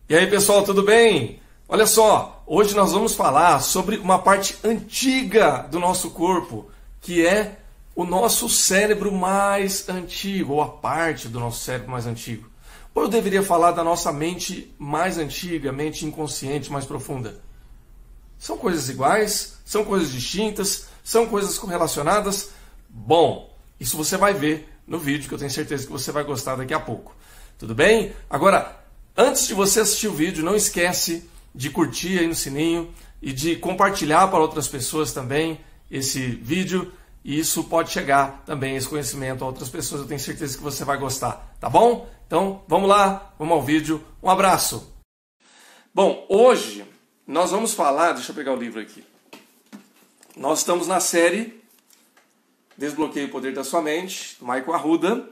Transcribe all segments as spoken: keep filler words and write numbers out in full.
E aí pessoal, tudo bem? Olha só, hoje nós vamos falar sobre uma parte antiga do nosso corpo, que é o nosso cérebro mais antigo, ou a parte do nosso cérebro mais antigo. Ou eu deveria falar da nossa mente mais antiga, mente inconsciente, mais profunda. São coisas iguais? São coisas distintas? São coisas correlacionadas? Bom, isso você vai ver no vídeo, que eu tenho certeza que você vai gostar daqui a pouco. Tudo bem? Agora, antes de você assistir o vídeo, não esquece de curtir aí no sininho e de compartilhar para outras pessoas também esse vídeo. E isso pode chegar também, esse conhecimento, a outras pessoas. Eu tenho certeza que você vai gostar, tá bom? Então, vamos lá, vamos ao vídeo. Um abraço! Bom, hoje nós vamos falar... Deixa eu pegar o livro aqui. Nós estamos na série Desbloqueie o Poder da Sua Mente, do Michael Arruda.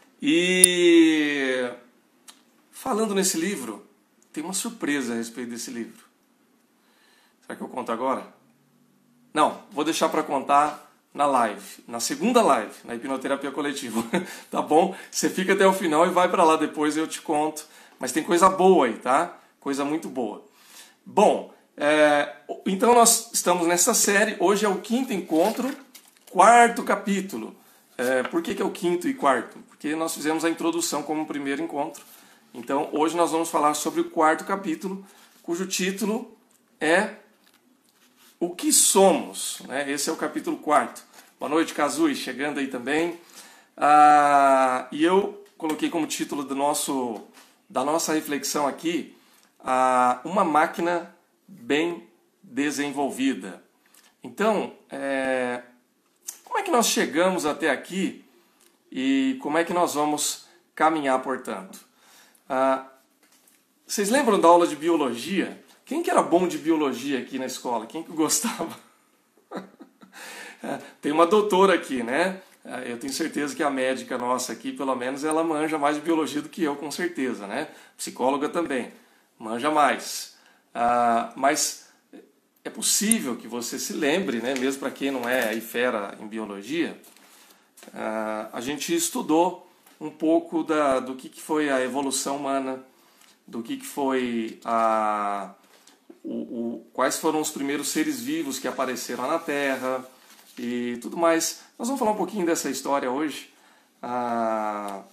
E... falando nesse livro, tem uma surpresa a respeito desse livro. Será que eu conto agora? Não, vou deixar para contar na live, na segunda live, na hipnoterapia coletiva. Tá bom? Você fica até o final e vai para lá depois e eu te conto. Mas tem coisa boa aí, tá? Coisa muito boa. Bom, é, então nós estamos nessa série. Hoje é o quinto encontro, quarto capítulo. É, por que, que é o quinto e quarto? Porque nós fizemos a introdução como primeiro encontro. Então, hoje nós vamos falar sobre o quarto capítulo, cujo título é O que Somos? Né? Esse é o capítulo quarto. Boa noite, Kazui, chegando aí também. Ah, e eu coloquei como título do nosso, da nossa reflexão aqui, ah, uma máquina bem desenvolvida. Então, é, como é que nós chegamos até aqui e como é que nós vamos caminhar, portanto? Ah, vocês lembram da aula de biologia? Quem que era bom de biologia aqui na escola? Quem que gostava? Tem uma doutora aqui, né? Eu tenho certeza que a médica nossa aqui, pelo menos, ela manja mais de biologia do que eu, com certeza, né? Psicóloga também, manja mais. Ah, mas é possível que você se lembre, né? Mesmo para quem não é aí fera em biologia, ah, a gente estudou um pouco da, do que, que foi a evolução humana, do que, que foi a, o, o, quais foram os primeiros seres vivos que apareceram na Terra e tudo mais. Nós vamos falar um pouquinho dessa história hoje, ah,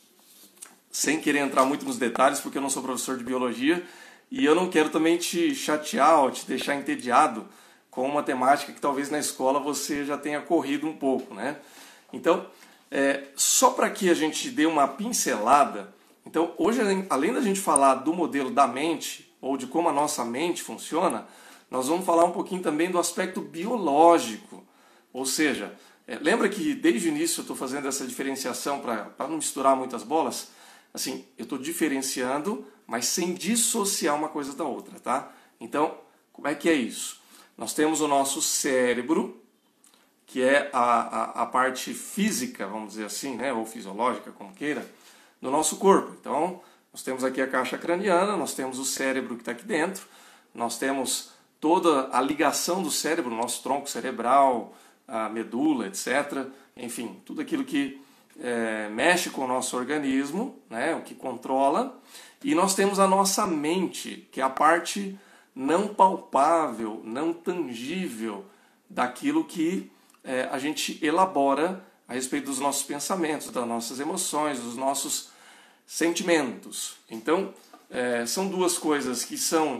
sem querer entrar muito nos detalhes, porque eu não sou professor de biologia e eu não quero também te chatear ou te deixar entediado com uma temática que talvez na escola você já tenha corrido um pouco, né? Então, É, só para que a gente dê uma pincelada, então hoje, além da gente falar do modelo da mente, ou de como a nossa mente funciona, nós vamos falar um pouquinho também do aspecto biológico. Ou seja, é, lembra que desde o início eu estou fazendo essa diferenciação para não misturar muitas bolas? Assim, eu estou diferenciando, mas sem dissociar uma coisa da outra, tá? Então, como é que é isso? Nós temos o nosso cérebro, que é a, a, a parte física, vamos dizer assim, né, ou fisiológica, como queira, do nosso corpo. Então, nós temos aqui a caixa craniana, nós temos o cérebro que está aqui dentro, nós temos toda a ligação do cérebro, nosso tronco cerebral, a medula, etcétera. Enfim, tudo aquilo que é, mexe com o nosso organismo, né, o que controla. E nós temos a nossa mente, que é a parte não palpável, não tangível daquilo que É, a gente elabora a respeito dos nossos pensamentos, das nossas emoções, dos nossos sentimentos. Então, é, são duas coisas que são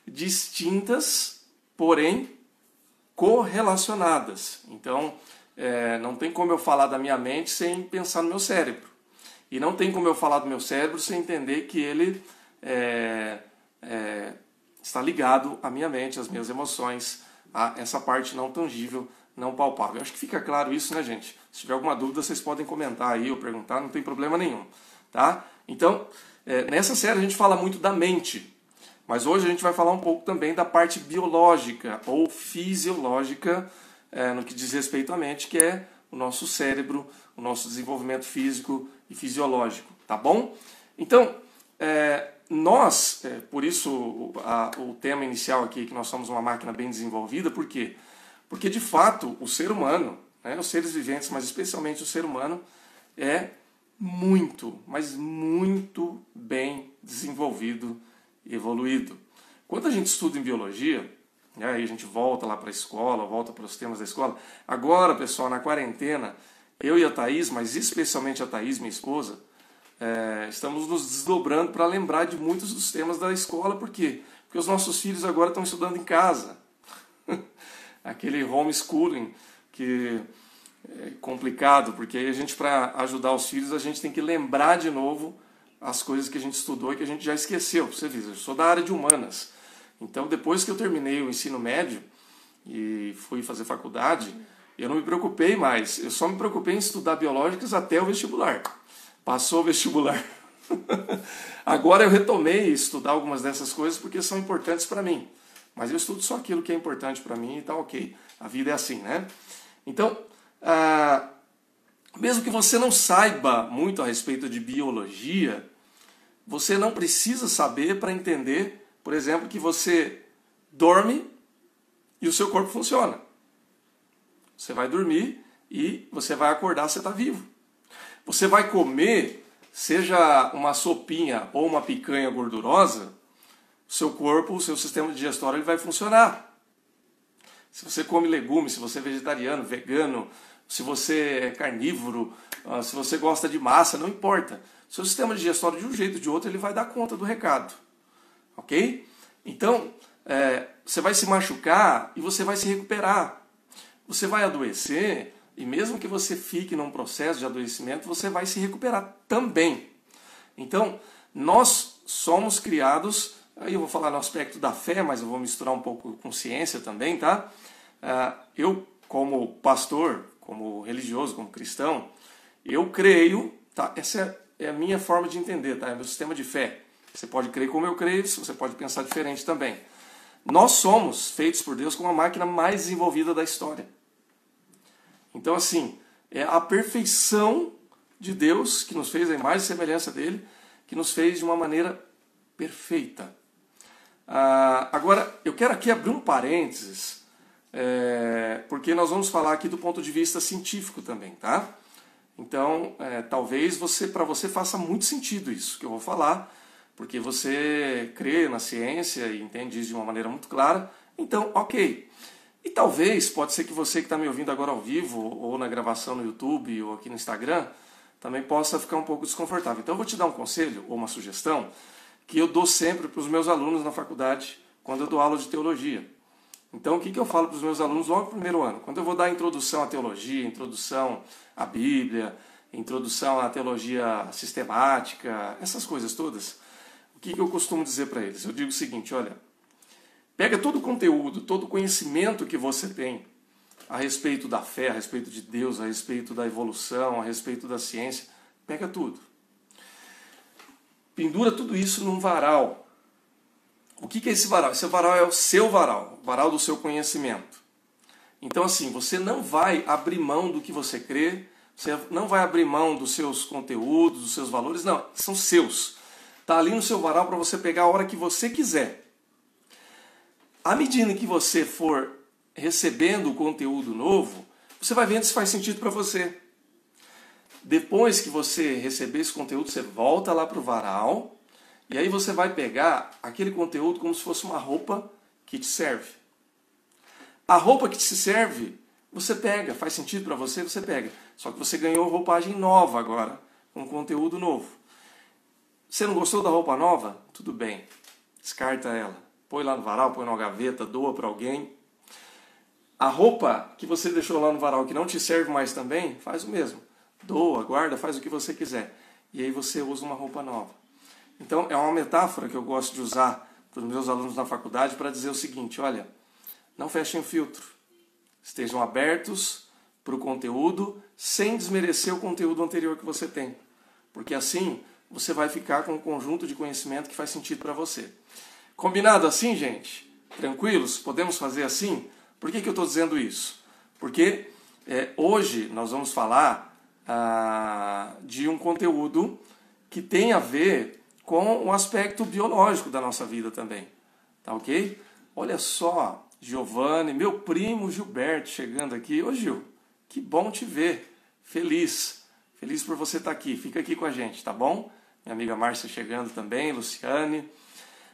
distintas, porém correlacionadas. Então, é, não tem como eu falar da minha mente sem pensar no meu cérebro. E não tem como eu falar do meu cérebro sem entender que ele é, é, está ligado à minha mente, às minhas emoções, a essa parte não tangível, não palpável. Eu acho que fica claro isso, né, gente? Se tiver alguma dúvida, vocês podem comentar aí ou perguntar, não tem problema nenhum, tá? Então, é, nessa série a gente fala muito da mente, mas hoje a gente vai falar um pouco também da parte biológica ou fisiológica, é, no que diz respeito à mente, que é o nosso cérebro, o nosso desenvolvimento físico e fisiológico, tá bom? Então, é, nós, é, por isso o, a, o tema inicial aqui, que nós somos uma máquina bem desenvolvida, por quê? Porque, de fato, o ser humano, né, os seres viventes, mas especialmente o ser humano, é muito, mas muito bem desenvolvido evoluído. Quando a gente estuda em biologia, né, aí a gente volta lá para a escola, volta para os temas da escola. Agora, pessoal, na quarentena, eu e a Thaís, mas especialmente a Thaís, minha esposa, é, estamos nos desdobrando para lembrar de muitos dos temas da escola. Por quê? Porque os nossos filhos agora estão estudando em casa. Aquele homeschooling que é complicado, porque aí a gente, para ajudar os filhos, a gente tem que lembrar de novo as coisas que a gente estudou e que a gente já esqueceu. Você vê, eu sou da área de humanas. Então, depois que eu terminei o ensino médio e fui fazer faculdade, eu não me preocupei mais. Eu só me preocupei em estudar biológicas até o vestibular. Passou o vestibular. Agora eu retomei estudar algumas dessas coisas porque são importantes para mim. Mas eu estudo só aquilo que é importante para mim e tá ok. A vida é assim, né? Então, ah, mesmo que você não saiba muito a respeito de biologia, você não precisa saber para entender, por exemplo, que você dorme e o seu corpo funciona. Você vai dormir e você vai acordar, você está vivo. Você vai comer, seja uma sopinha ou uma picanha gordurosa, o seu corpo, o seu sistema digestório ele vai funcionar. Se você come legumes, se você é vegetariano, vegano, se você é carnívoro, se você gosta de massa, não importa. O seu sistema digestório, de um jeito ou de outro, ele vai dar conta do recado. Ok? Então, é, você vai se machucar e você vai se recuperar. Você vai adoecer e mesmo que você fique num processo de adoecimento, você vai se recuperar também. Então, nós somos criados, aí eu vou falar no aspecto da fé, mas eu vou misturar um pouco com ciência também, tá? Eu, como pastor, como religioso, como cristão, eu creio, tá? Essa é a minha forma de entender, tá? É meu sistema de fé. Você pode crer como eu creio, você pode pensar diferente também. Nós somos feitos por Deus como a máquina mais desenvolvida da história. Então, assim, é a perfeição de Deus que nos fez a imagem e semelhança dele, que nos fez de uma maneira perfeita. Ah, agora, eu quero aqui abrir um parênteses, é, porque nós vamos falar aqui do ponto de vista científico também, tá? Então, é, talvez você, para você faça muito sentido isso que eu vou falar, porque você crê na ciência e entende isso de uma maneira muito clara. Então, ok. E talvez, pode ser que você que está me ouvindo agora ao vivo, ou na gravação no YouTube, ou aqui no Instagram, também possa ficar um pouco desconfortável. Então eu vou te dar um conselho, ou uma sugestão, que eu dou sempre para os meus alunos na faculdade, quando eu dou aula de teologia. Então o que, que eu falo para os meus alunos logo no primeiro ano? Quando eu vou dar a introdução à teologia, introdução à Bíblia, introdução à teologia sistemática, essas coisas todas, o que, que eu costumo dizer para eles? Eu digo o seguinte, olha, pega todo o conteúdo, todo o conhecimento que você tem a respeito da fé, a respeito de Deus, a respeito da evolução, a respeito da ciência, pega tudo. Pendura tudo isso num varal. O que é esse varal? Esse varal é o seu varal, o varal do seu conhecimento. Então, assim, você não vai abrir mão do que você crê, você não vai abrir mão dos seus conteúdos, dos seus valores, não, são seus. Está ali no seu varal para você pegar a hora que você quiser. À medida que você for recebendo o conteúdo novo, você vai vendo se faz sentido para você. Depois que você receber esse conteúdo, você volta lá para o varal e aí você vai pegar aquele conteúdo como se fosse uma roupa que te serve. A roupa que te serve, você pega, faz sentido para você, você pega. Só que você ganhou roupagem nova agora, um conteúdo novo. Você não gostou da roupa nova? Tudo bem, descarta ela. Põe lá no varal, põe na gaveta, doa para alguém. A roupa que você deixou lá no varal que não te serve mais também, faz o mesmo. Doa, guarda, faz o que você quiser. E aí você usa uma roupa nova. Então é uma metáfora que eu gosto de usar para os meus alunos na faculdade para dizer o seguinte, olha, não fechem o filtro. Estejam abertos para o conteúdo sem desmerecer o conteúdo anterior que você tem. Porque assim você vai ficar com um conjunto de conhecimento que faz sentido para você. Combinado assim, gente? Tranquilos? Podemos fazer assim? Por que, que eu estou dizendo isso? Porque é, hoje nós vamos falar ah, de um conteúdo que tem a ver com o aspecto biológico da nossa vida também. Tá ok? Olha só, Giovanni, meu primo Gilberto chegando aqui. Ô Gil, que bom te ver. Feliz. Feliz por você estar aqui. Fica aqui com a gente, tá bom? Minha amiga Márcia chegando também, Luciane.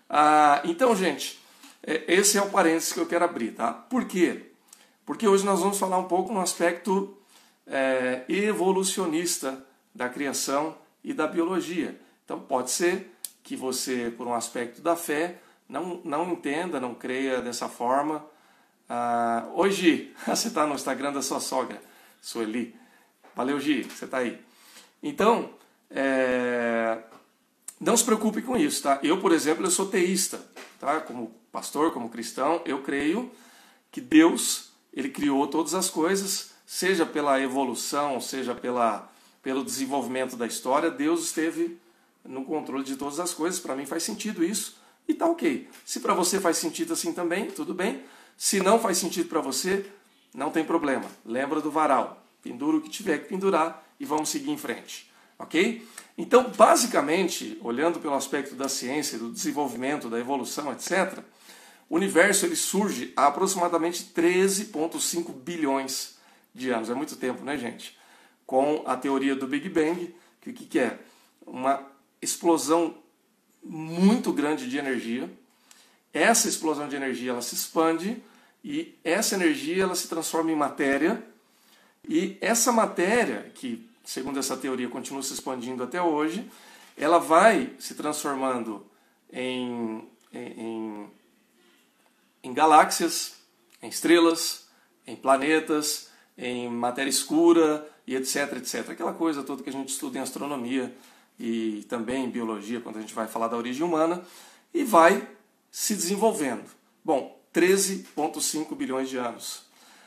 Ah, então, gente, esse é o parênteses que eu quero abrir, tá? Por quê? Porque hoje nós vamos falar um pouco no aspecto é, evolucionista da criação e da biologia. Então, pode ser que você, por um aspecto da fé, não, não entenda, não creia dessa forma. Ah, oi, Gi, você está no Instagram da sua sogra, Sueli. Valeu, Gi, você está aí. Então, é, não se preocupe com isso, tá? Eu, por exemplo, eu sou teísta, tá? Como pastor, como cristão, eu creio que Deus, ele criou todas as coisas, seja pela evolução, seja pela, pelo desenvolvimento da história, Deus esteve no controle de todas as coisas. Para mim faz sentido isso e tá ok. Se para você faz sentido assim também, tudo bem. Se não faz sentido para você, não tem problema. Lembra do varal. Pendura o que tiver que pendurar e vamos seguir em frente. Ok? Então, basicamente, olhando pelo aspecto da ciência, do desenvolvimento, da evolução, etcétera, o universo ele surge há aproximadamente treze vírgula cinco bilhões de anos. É muito tempo, né, gente? Com a teoria do Big Bang, que o que, que é? Uma explosão muito grande de energia. Essa explosão de energia ela se expande e essa energia ela se transforma em matéria. E essa matéria, que segundo essa teoria continua se expandindo até hoje, ela vai se transformando em, em, em galáxias, em estrelas, em planetas, em matéria escura e etc, etcétera. Aquela coisa toda que a gente estuda em astronomia e também em biologia, quando a gente vai falar da origem humana, e vai se desenvolvendo. Bom, treze vírgula cinco bilhões de anos.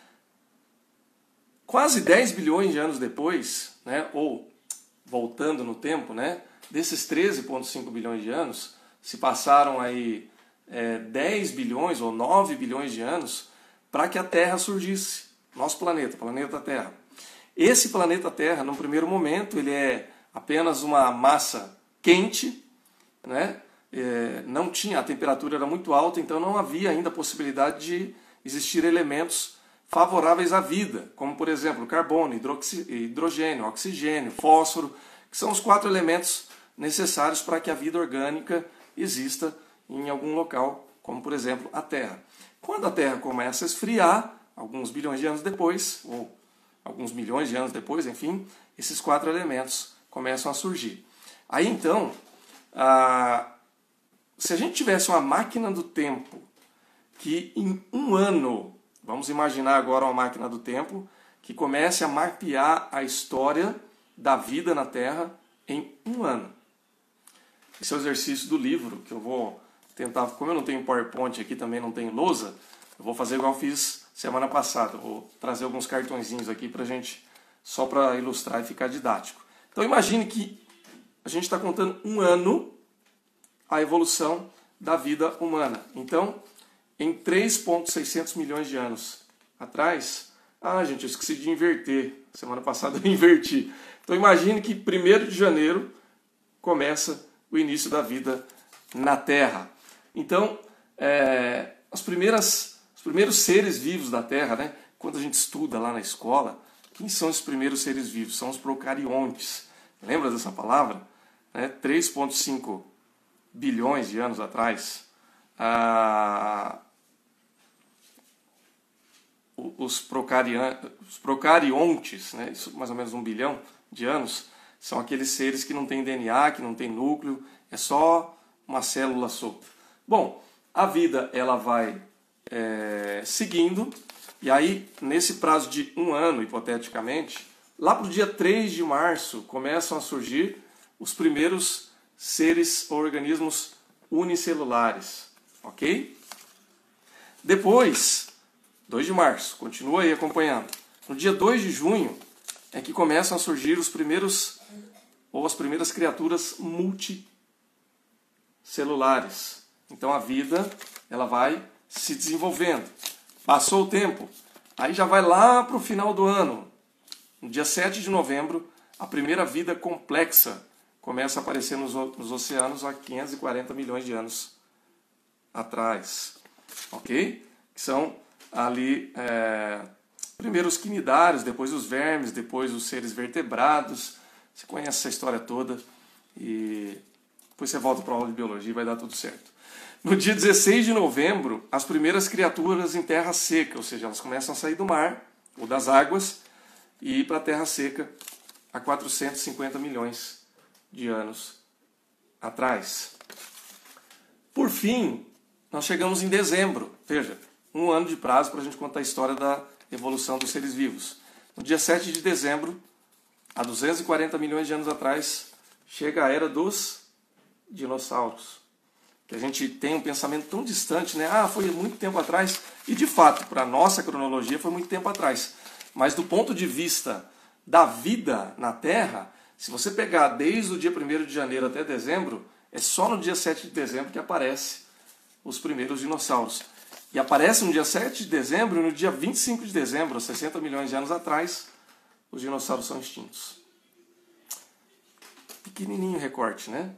Quase dez bilhões de anos depois, né, ou voltando no tempo, né, desses treze vírgula cinco bilhões de anos, se passaram aí é, dez bilhões ou nove bilhões de anos para que a Terra surgisse, nosso planeta, planeta Terra. Esse planeta Terra, no primeiro momento, ele é apenas uma massa quente, né? É, não tinha, a temperatura era muito alta, então não havia ainda a possibilidade de existir elementos favoráveis à vida, como por exemplo carbono, hidrogênio, oxigênio, fósforo, que são os quatro elementos necessários para que a vida orgânica exista em algum local, como por exemplo a Terra. Quando a Terra começa a esfriar, alguns bilhões de anos depois, ou alguns milhões de anos depois, enfim, esses quatro elementos começam a surgir. Aí então, a... se a gente tivesse uma máquina do tempo que em um ano, vamos imaginar agora uma máquina do tempo que comece a mapear a história da vida na Terra em um ano. Esse é o exercício do livro que eu vou tentar, como eu não tenho PowerPoint aqui, também não tenho lousa, eu vou fazer igual eu fiz semana passada. Eu vou trazer alguns cartõezinhos aqui pra gente, só para ilustrar e ficar didático. Então imagine que a gente está contando um ano a evolução da vida humana. Então, em três vírgula seiscentos milhões de anos atrás, ah, gente, eu esqueci de inverter. Semana passada eu inverti. Então imagine que primeiro de janeiro começa o início da vida na Terra. Então, é, as primeiras, os primeiros seres vivos da Terra, né, quando a gente estuda lá na escola, quem são os primeiros seres vivos? São os procariontes. Lembra dessa palavra? Né? três vírgula cinco bilhões de anos atrás, ah, os, os procariontes, né, isso mais ou menos um bilhão de anos, são aqueles seres que não têm D N A, que não têm núcleo, é só uma célula solta. Bom, a vida ela vai é, seguindo, e aí nesse prazo de um ano, hipoteticamente, lá para o dia três de março começam a surgir os primeiros seres ou organismos unicelulares, ok? Depois, dois de março, continua aí acompanhando. No dia dois de junho é que começam a surgir os primeiros, ou as primeiras criaturas multicelulares. Então a vida ela vai se desenvolvendo. Passou o tempo, aí já vai lá para o final do ano. No dia sete de novembro, a primeira vida complexa começa a aparecer nos, nos oceanos há quinhentos e quarenta milhões de anos atrás. Ok? Que são ali é, primeiro os quinidários, depois os vermes, depois os seres vertebrados. Você conhece essa história toda e depois você volta para a aula de biologia e vai dar tudo certo. No dia dezesseis de novembro, as primeiras criaturas em terra seca, ou seja, elas começam a sair do mar ou das águas e ir para a terra seca há quatrocentos e cinquenta milhões de anos atrás. Por fim, nós chegamos em dezembro. Veja, um ano de prazo para a gente contar a história da evolução dos seres vivos. No dia sete de dezembro, há duzentos e quarenta milhões de anos atrás, chega a era dos dinossauros. Que a gente tem um pensamento tão distante, né? Ah, foi muito tempo atrás. E de fato, para a nossa cronologia, foi muito tempo atrás. Mas do ponto de vista da vida na Terra, se você pegar desde o dia primeiro de janeiro até dezembro, é só no dia sete de dezembro que aparecem os primeiros dinossauros. E aparece no dia sete de dezembro e no dia vinte e cinco de dezembro, sessenta milhões de anos atrás, os dinossauros são extintos. Pequenininho recorte, né?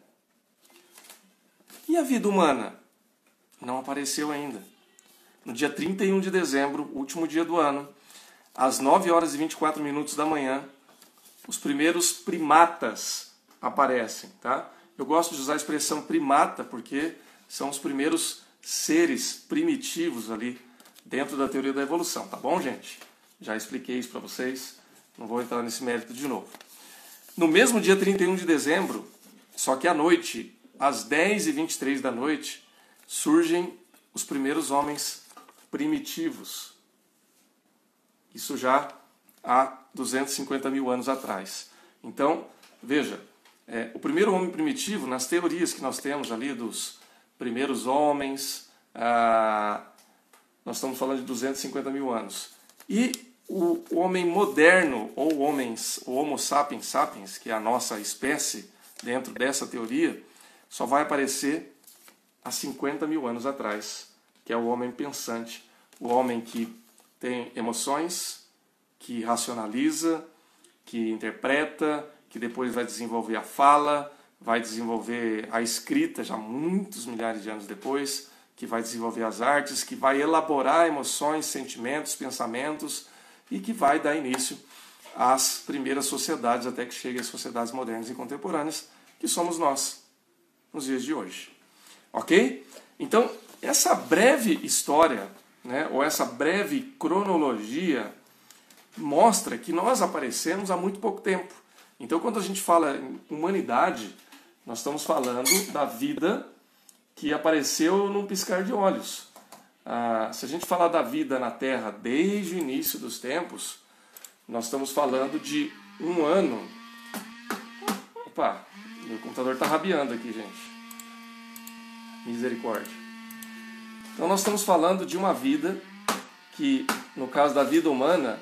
E a vida humana? Não apareceu ainda. No dia trinta e um de dezembro, último dia do ano, às nove horas e vinte e quatro minutos da manhã, os primeiros primatas aparecem, tá? Eu gosto de usar a expressão primata porque são os primeiros seres primitivos ali dentro da teoria da evolução, tá bom, gente? Já expliquei isso para vocês, não vou entrar nesse mérito de novo. No mesmo dia trinta e um de dezembro, só que à noite, às dez e vinte e três da noite, surgem os primeiros homens primitivos. Isso já há duzentos e cinquenta mil anos atrás. Então, veja, é, o primeiro homem primitivo, nas teorias que nós temos ali dos primeiros homens, ah, nós estamos falando de duzentos e cinquenta mil anos. E o, o homem moderno, ou homens, o Homo sapiens sapiens, que é a nossa espécie dentro dessa teoria, só vai aparecer há cinquenta mil anos atrás, que é o homem pensante, o homem que tem emoções, que racionaliza, que interpreta, que depois vai desenvolver a fala, vai desenvolver a escrita já muitos milhares de anos depois, que vai desenvolver as artes, que vai elaborar emoções, sentimentos, pensamentos e que vai dar início às primeiras sociedades, até que chegue às sociedades modernas e contemporâneas, que somos nós, nos dias de hoje. Ok? Então, essa breve história, né, ou essa breve cronologia, mostra que nós aparecemos há muito pouco tempo. Então, quando a gente fala em humanidade, nós estamos falando da vida que apareceu num piscar de olhos. Ah, se a gente falar da vida na Terra desde o início dos tempos, nós estamos falando de um ano... Opa, meu computador está rabiando aqui, gente. Misericórdia. Então, nós estamos falando de uma vida que, no caso da vida humana...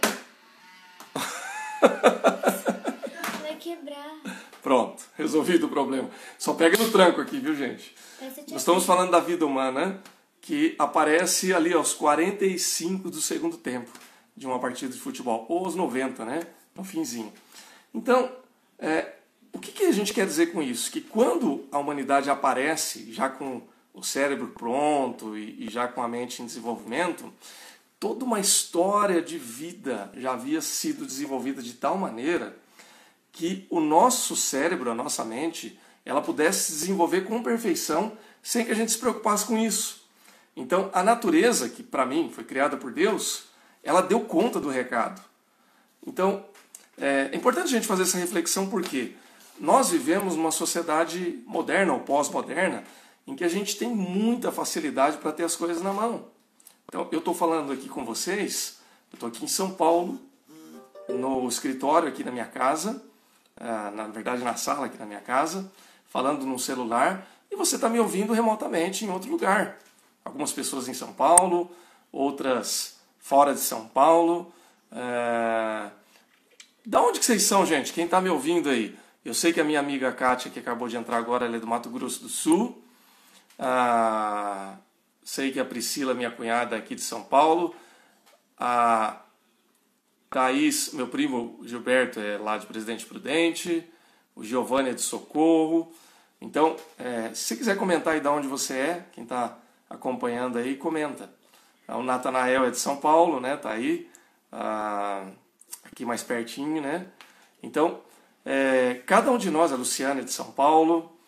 Vai quebrar. Pronto, resolvido o problema. Só pega no tranco aqui, viu, gente? Nós estamos falando da vida humana que aparece ali aos quarenta e cinco do segundo tempo de uma partida de futebol, ou aos noventa, né? No finzinho. Então, é, o que, que a gente quer dizer com isso? Que quando a humanidade aparece, já com o cérebro pronto e, e já com a mente em desenvolvimento, toda uma história de vida já havia sido desenvolvida de tal maneira que o nosso cérebro, a nossa mente, ela pudesse se desenvolver com perfeição sem que a gente se preocupasse com isso. Então, a natureza, que para mim foi criada por Deus, ela deu conta do recado. Então, é importante a gente fazer essa reflexão porque nós vivemos numa sociedade moderna ou pós-moderna em que a gente tem muita facilidade para ter as coisas na mão. Então, eu estou falando aqui com vocês, eu estou aqui em São Paulo, no escritório aqui da minha casa, na verdade na sala aqui da minha casa, falando num celular, e você está me ouvindo remotamente em outro lugar. Algumas pessoas em São Paulo, outras fora de São Paulo. É... Da onde que vocês são, gente? Quem está me ouvindo aí? Eu sei que a minha amiga Kátia, que acabou de entrar agora, ela é do Mato Grosso do Sul. Ah... Sei que a Priscila, minha cunhada, é aqui de São Paulo. A Thaís, meu primo Gilberto, é lá de Presidente Prudente. O Giovanni é de Socorro. Então, é, se você quiser comentar aí de onde você é, quem está acompanhando aí, comenta. O Natanael é de São Paulo, né? Tá aí. Ah, aqui mais pertinho, né? Então, é, cada um de nós, a Luciana é de São Paulo.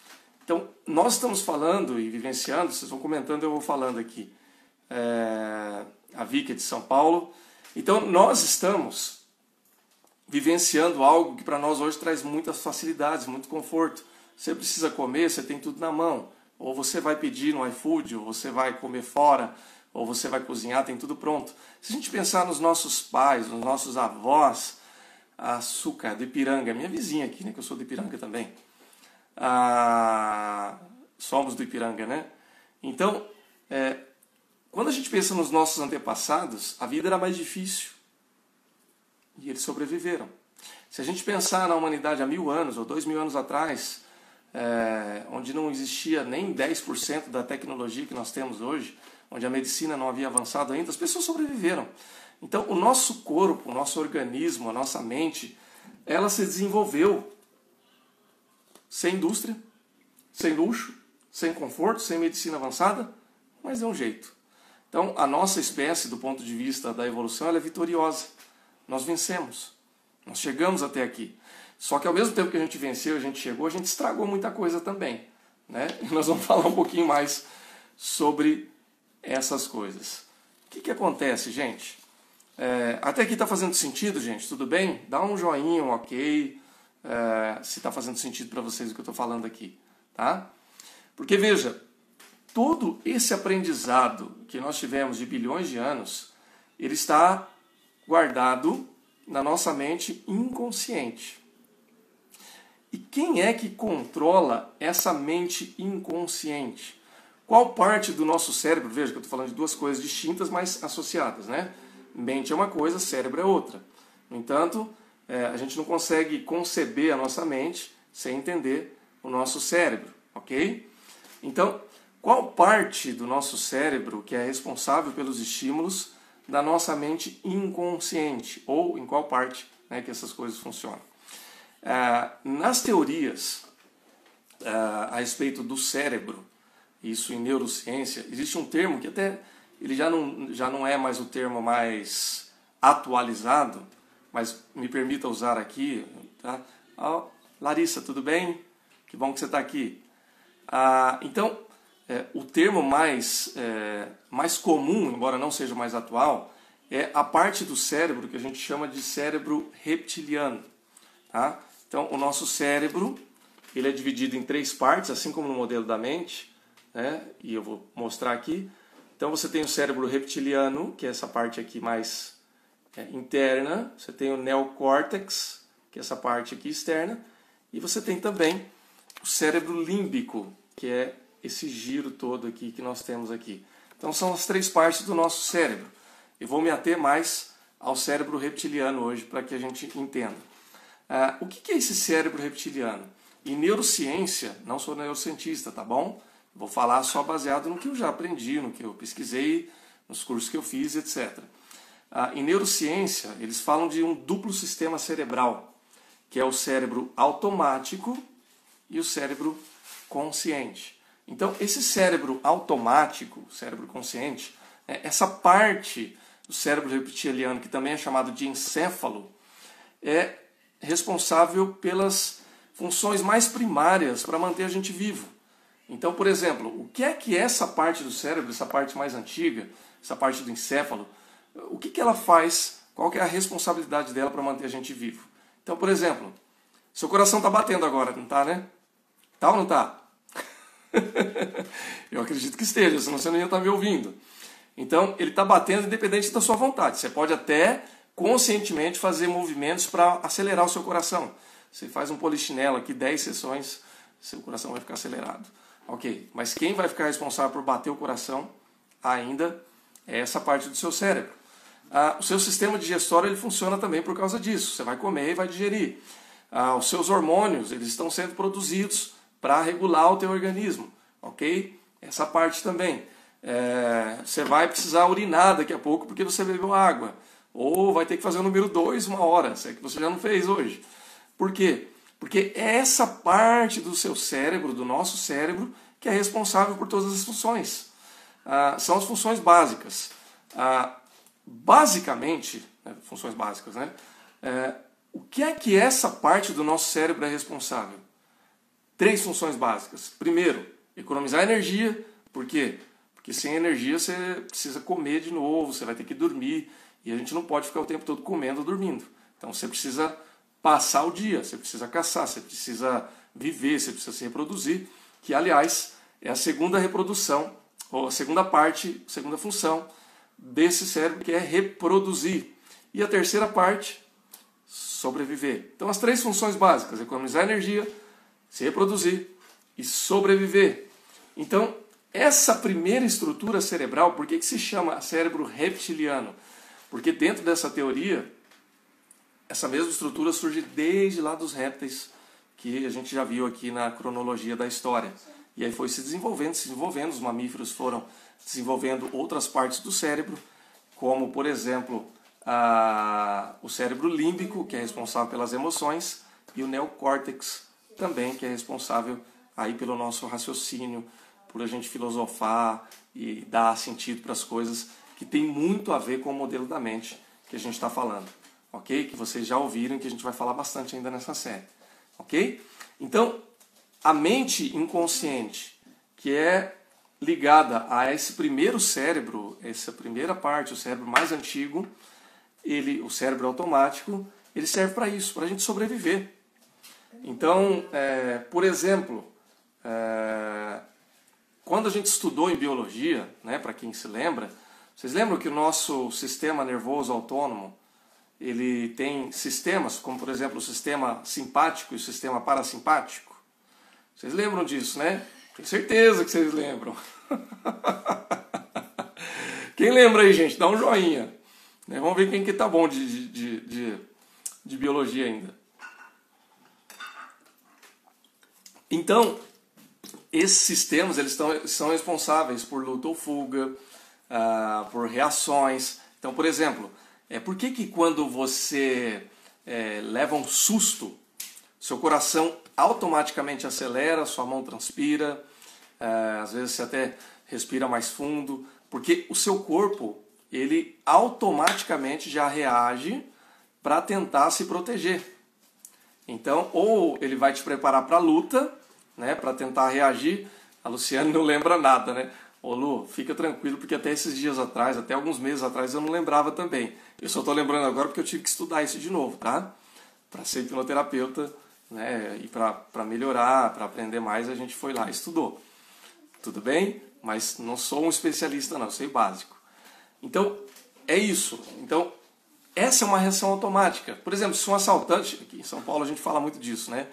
Então, nós estamos falando e vivenciando, vocês vão comentando, eu vou falando aqui. É, a Vicky é de São Paulo. Então, nós estamos vivenciando algo que para nós hoje traz muitas facilidades, muito conforto. Você precisa comer, você tem tudo na mão. Ou você vai pedir no iFood, ou você vai comer fora, ou você vai cozinhar, tem tudo pronto. Se a gente pensar nos nossos pais, nos nossos avós, a Açúcar, do Ipiranga, minha vizinha aqui, né, que eu sou do Ipiranga também. Ah, somos do Ipiranga, né? Então, é, quando a gente pensa nos nossos antepassados, a vida era mais difícil. E eles sobreviveram. Se a gente pensar na humanidade há mil anos, ou dois mil anos atrás, é, onde não existia nem dez por cento da tecnologia que nós temos hoje, onde a medicina não havia avançado ainda, as pessoas sobreviveram. Então, o nosso corpo, o nosso organismo, a nossa mente, ela se desenvolveu sem indústria, sem luxo, sem conforto, sem medicina avançada, mas é um jeito. Então, a nossa espécie, do ponto de vista da evolução, ela é vitoriosa. Nós vencemos. Nós chegamos até aqui. Só que ao mesmo tempo que a gente venceu, a gente chegou, a gente estragou muita coisa também, né? E nós vamos falar um pouquinho mais sobre essas coisas. O que, que acontece, gente? É, até aqui está fazendo sentido, gente? Tudo bem? Dá um joinha, um ok, é, se está fazendo sentido para vocês o que eu estou falando aqui, tá? Porque, veja, todo esse aprendizado que nós tivemos de bilhões de anos, ele está guardado na nossa mente inconsciente. E quem é que controla essa mente inconsciente? Qual parte do nosso cérebro, veja que eu estou falando de duas coisas distintas, mas associadas, né? Mente é uma coisa, cérebro é outra. No entanto, é, a gente não consegue conceber a nossa mente sem entender o nosso cérebro, ok? Então, qual parte do nosso cérebro que é responsável pelos estímulos da nossa mente inconsciente? Ou em qual parte, né, que essas coisas funcionam? É, nas teorias é, a respeito do cérebro, isso em neurociência, existe um termo que até ele já não, já não é mais o termo mais atualizado, mas me permita usar aqui. Tá? Oh, Larissa, tudo bem? Que bom que você está aqui. Ah, então, é, o termo mais, é, mais comum, embora não seja mais atual, é a parte do cérebro que a gente chama de cérebro reptiliano. Tá? Então, o nosso cérebro ele é dividido em três partes, assim como no modelo da mente, né? E eu vou mostrar aqui. Então, você tem o cérebro reptiliano, que é essa parte aqui mais é, interna. Você tem o neocórtex, que é essa parte aqui externa. E você tem também o cérebro límbico, que é esse giro todo aqui que nós temos aqui. Então, são as três partes do nosso cérebro. Eu vou me ater mais ao cérebro reptiliano hoje, para que a gente entenda. Ah, o que é esse cérebro reptiliano? Em neurociência, não sou neurocientista, tá bom? Vou falar só baseado no que eu já aprendi, no que eu pesquisei, nos cursos que eu fiz, etcétera. Ah, em neurociência, eles falam de um duplo sistema cerebral, que é o cérebro automático e o cérebro consciente. Então, esse cérebro automático, cérebro consciente, é essa parte do cérebro reptiliano, que também é chamado de encéfalo, é responsável pelas funções mais primárias para manter a gente vivo. Então, por exemplo, o que é que essa parte do cérebro, essa parte mais antiga, essa parte do encéfalo, o que, que ela faz, qual que é a responsabilidade dela para manter a gente vivo? Então, por exemplo, seu coração está batendo agora, não está, né? Tá ou não está? Eu acredito que esteja, senão você não ia estar me ouvindo. Então, ele está batendo independente da sua vontade. Você pode até conscientemente fazer movimentos para acelerar o seu coração. Você faz um polichinelo aqui, dez sessões, seu coração vai ficar acelerado. Ok, mas quem vai ficar responsável por bater o coração ainda é essa parte do seu cérebro. Ah, o seu sistema digestório ele funciona também por causa disso. Você vai comer e vai digerir. Ah, os seus hormônios eles estão sendo produzidos para regular o teu organismo. Ok? Essa parte também. É, você vai precisar urinar daqui a pouco porque você bebeu água. Ou vai ter que fazer o número dois uma hora, se é que você já não fez hoje. Por quê? Porque é essa parte do seu cérebro, do nosso cérebro, que é responsável por todas as funções. Ah, são as funções básicas. Ah, basicamente, né, funções básicas, né? É, o que é que essa parte do nosso cérebro é responsável? três funções básicas. Primeiro, economizar energia. Por quê? Porque sem energia você precisa comer de novo, você vai ter que dormir. E a gente não pode ficar o tempo todo comendo ou dormindo. Então você precisa passar o dia, você precisa caçar, você precisa viver, você precisa se reproduzir. Que, aliás, é a segunda reprodução, ou a segunda parte, a segunda função desse cérebro, que é reproduzir. E a terceira parte, sobreviver. Então as três funções básicas, economizar energia, se reproduzir e sobreviver. Então, essa primeira estrutura cerebral, por que que se chama cérebro reptiliano? Porque dentro dessa teoria, essa mesma estrutura surge desde lá dos répteis, que a gente já viu aqui na cronologia da história. E aí foi se desenvolvendo, se desenvolvendo, os mamíferos foram desenvolvendo outras partes do cérebro, como, por exemplo, a, o cérebro límbico, que é responsável pelas emoções, e o neocórtex também, que é responsável aí pelo nosso raciocínio, por a gente filosofar e dar sentido para as coisas, que tem muito a ver com o modelo da mente que a gente está falando, ok? Que vocês já ouviram, que a gente vai falar bastante ainda nessa série, ok? Então, a mente inconsciente, que é ligada a esse primeiro cérebro, essa primeira parte, o cérebro mais antigo, ele, o cérebro automático, ele serve para isso, para a gente sobreviver. Então, é, por exemplo, é, quando a gente estudou em biologia, né, para quem se lembra, vocês lembram que o nosso sistema nervoso autônomo, ele tem sistemas, como por exemplo o sistema simpático e o sistema parasimpático? Vocês lembram disso, né? Tenho certeza que vocês lembram. Quem lembra aí, gente? Dá um joinha. Vamos ver quem que tá bom de, de, de, de biologia ainda. Então, esses sistemas eles estão, são responsáveis por luta ou fuga, uh, por reações. Então, por exemplo, é, por que que quando você é, leva um susto, seu coração automaticamente acelera, sua mão transpira, é, às vezes você até respira mais fundo, porque o seu corpo ele automaticamente já reage para tentar se proteger. Então, ou ele vai te preparar para a luta, né, para tentar reagir. A Luciane não lembra nada, né? Ô Lu, fica tranquilo, porque até esses dias atrás, até alguns meses atrás, eu não lembrava também. Eu só estou lembrando agora porque eu tive que estudar isso de novo, tá? Para ser hipnoterapeuta, né, e para melhorar, para aprender mais, a gente foi lá e estudou. Tudo bem? Mas não sou um especialista não, sei básico. Então, é isso. Então, essa é uma reação automática. Por exemplo, se um assaltante, aqui em São Paulo a gente fala muito disso, né?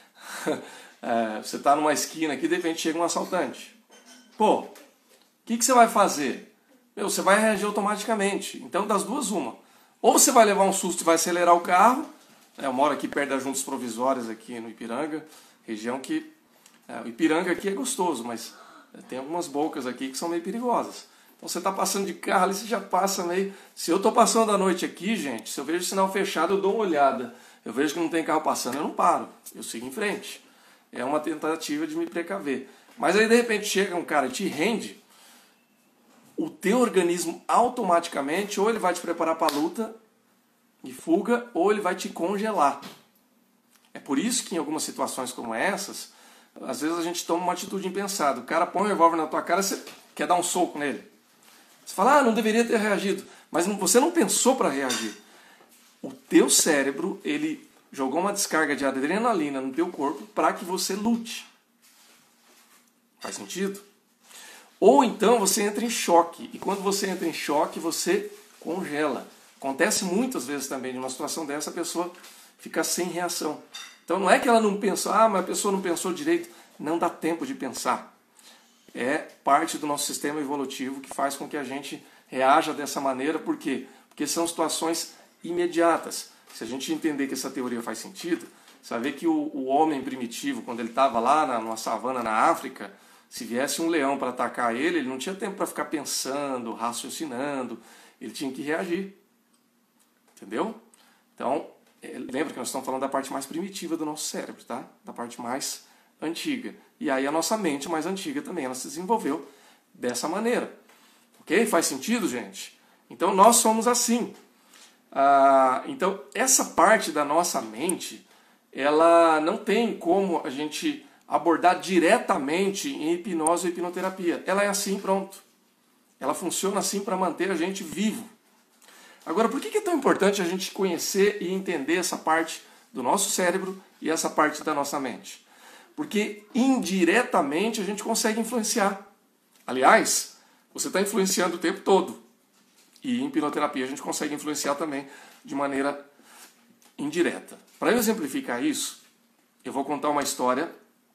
É, você está numa esquina aqui, de repente chega um assaltante. Pô, o que, que você vai fazer? Meu, você vai reagir automaticamente. Então, das duas, uma. Ou você vai levar um susto e vai acelerar o carro. Eu moro aqui perto das Juntas Provisórias, aqui no Ipiranga, região que... É, o Ipiranga aqui é gostoso, mas tem algumas bocas aqui que são meio perigosas. Então você está passando de carro ali, você já passa meio... Se eu estou passando a noite aqui, gente, se eu vejo sinal fechado, eu dou uma olhada. Eu vejo que não tem carro passando, eu não paro. Eu sigo em frente. É uma tentativa de me precaver. Mas aí, de repente, chega um cara e te rende, o teu organismo automaticamente, ou ele vai te preparar para a luta e fuga, ou ele vai te congelar. É por isso que em algumas situações como essas, às vezes a gente toma uma atitude impensada. O cara põe um revólver na tua cara, você quer dar um soco nele. Você fala, ah, não deveria ter reagido. Mas você não pensou para reagir. O teu cérebro, ele jogou uma descarga de adrenalina no teu corpo para que você lute. Faz sentido? Ou então você entra em choque. E quando você entra em choque, você congela. Acontece muitas vezes também, numa situação dessa, a pessoa fica sem reação. Então não é que ela não pensou, ah, mas a pessoa não pensou direito. Não dá tempo de pensar. É parte do nosso sistema evolutivo que faz com que a gente reaja dessa maneira. Por quê? Porque são situações imediatas. Se a gente entender que essa teoria faz sentido, você vai ver que o, o homem primitivo, quando ele estava lá na, numa savana na África, se viesse um leão para atacar ele, ele não tinha tempo para ficar pensando, raciocinando, ele tinha que reagir. Entendeu? Então, lembra que nós estamos falando da parte mais primitiva do nosso cérebro, tá? Da parte mais antiga. E aí a nossa mente mais antiga também, ela se desenvolveu dessa maneira. Ok? Faz sentido, gente? Então nós somos assim. Ah, então essa parte da nossa mente, ela não tem como a gente abordar diretamente em hipnose ou hipnoterapia. Ela é assim, pronto. Ela funciona assim para manter a gente vivo. Agora, por que é tão importante a gente conhecer e entender essa parte do nosso cérebro e essa parte da nossa mente? Porque indiretamente a gente consegue influenciar. Aliás, você está influenciando o tempo todo. E em hipnoterapia a gente consegue influenciar também de maneira indireta. Para eu exemplificar isso, eu vou contar uma história,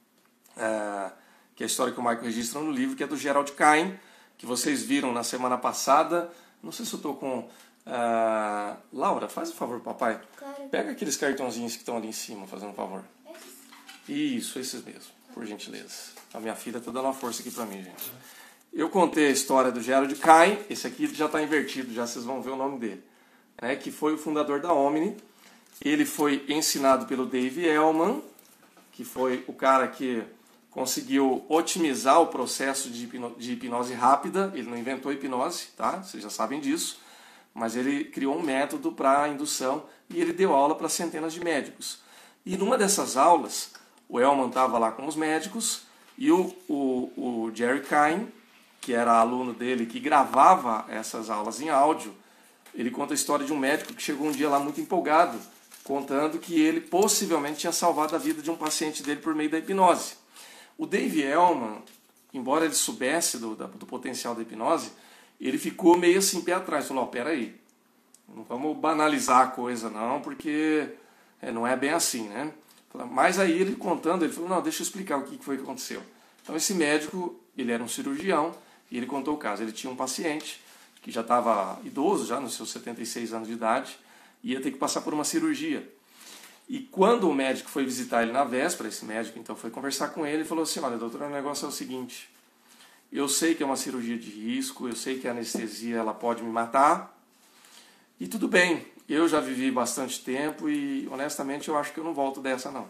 é, que é a história que o Michael registra no livro, que é do Gerald Cain, que vocês viram na semana passada. Não sei se eu estou com... Uh, Laura, faz um favor, papai. Claro. Pega aqueles cartãozinhos que estão ali em cima, fazendo um favor. Isso, esses mesmo, por gentileza. A minha filha está dando uma força aqui para mim, gente. Eu contei a história do Gerald Cain, esse aqui já está invertido, já vocês vão ver o nome dele, né, que foi o fundador da Omni. Ele foi ensinado pelo Dave Elman, que foi o cara que conseguiu otimizar o processo de, hipno de hipnose rápida. Ele não inventou hipnose, tá? Vocês já sabem disso. Mas ele criou um método para indução e ele deu aula para centenas de médicos. E numa dessas aulas, o Elman estava lá com os médicos e o, o, o Jerry Cain, que era aluno dele, que gravava essas aulas em áudio, ele conta a história de um médico que chegou um dia lá muito empolgado, contando que ele possivelmente tinha salvado a vida de um paciente dele por meio da hipnose. O Dave Elman, embora ele soubesse do, do potencial da hipnose, ele ficou meio assim, pé atrás, falou, ó, peraí, não vamos banalizar a coisa não, porque é, não é bem assim, né? Mas aí ele contando, ele falou, não, deixa eu explicar o que foi que aconteceu. Então esse médico, ele era um cirurgião, e ele contou o caso. Ele tinha um paciente que já estava idoso, já nos seus setenta e seis anos de idade, e ia ter que passar por uma cirurgia. E quando o médico foi visitar ele na véspera, esse médico então foi conversar com ele e falou assim, olha, doutor, o negócio é o seguinte, eu sei que é uma cirurgia de risco, eu sei que a anestesia ela pode me matar, e tudo bem, eu já vivi bastante tempo e honestamente eu acho que eu não volto dessa não.